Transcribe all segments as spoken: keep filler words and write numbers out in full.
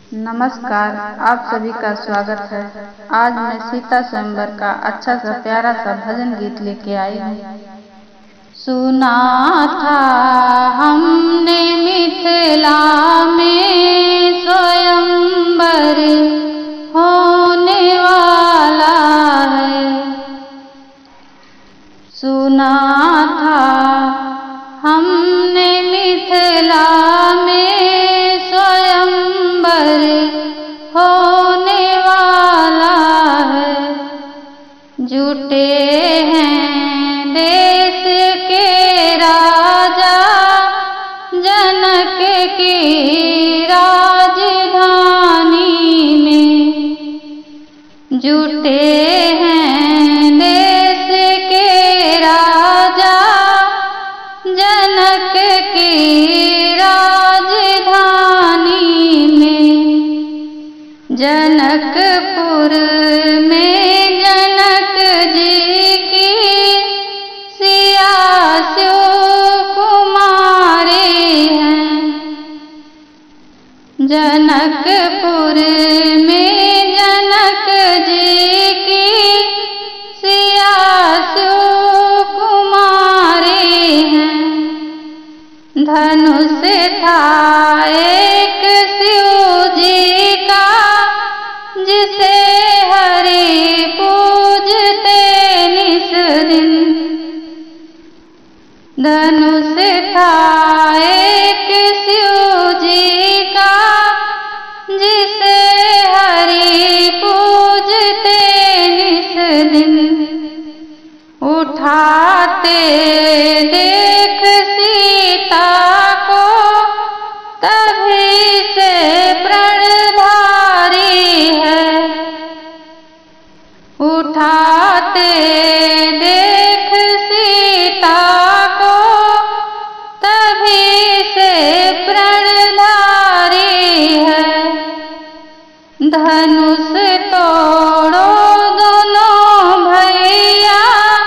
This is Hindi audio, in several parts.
नमस्कार, आप सभी का स्वागत है। आज मैं सीता स्वयंवर का अच्छा सा प्यारा सा भजन गीत लेके आई हूँ। सुना था हमने मिथिला में स्वयंवर होने वाला है। सुना था हमने मिथिला में होने वाला है। जुटे हैं देश के राजा जनक की राजधानी में। जुटे हैं देश के राजा जनक की राजधानी में। जनकपुर में जनक जी की सिया सुकुमारी हैं। जनकपुर में जनक जी की सिया सुकुमारी हैं। धनुष था एक शिव जी का जिसे हरि पूजते निस दिन। धनुष था एक शिव जी का जिसे हरि पूजते निस दिन। उठाते देख सीता को तभी से प्रणधारी है। उठाते देख सीता को तभी से प्रणधारी है। धनुष तोड़ो दोनों भैया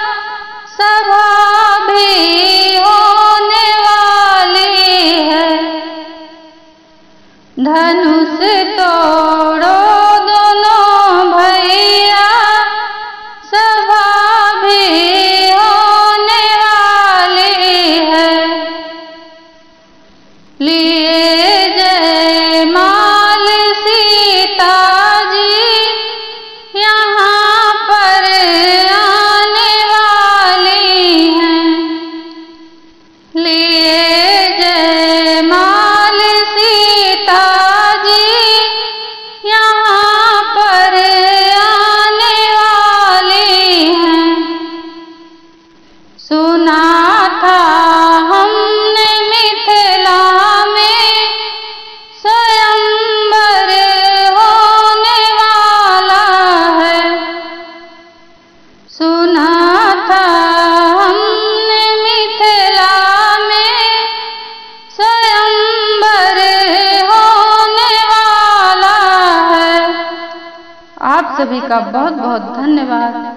सभा भी होने वाली है। धनुष तोड़ो दोनों भैया सभा भी होने वाली है। लिए जयमाल सीता जी यहाँ पर आने वाली हैं। लिए जयमाल सीता जी यहाँ पर आने वाली हैं। सुना था हमने मिथिला में स्वयंवर होने वाला है। सुना था हमने मिथिला में स्वयंवर होने वाला है। आप सभी का बहुत बहुत धन्यवाद।